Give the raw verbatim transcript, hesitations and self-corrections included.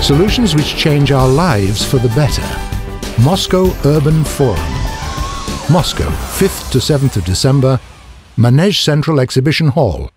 Solutions which change our lives for the better. Moscow Urban Forum. Moscow, fifth to seventh of December, Manege Central Exhibition Hall.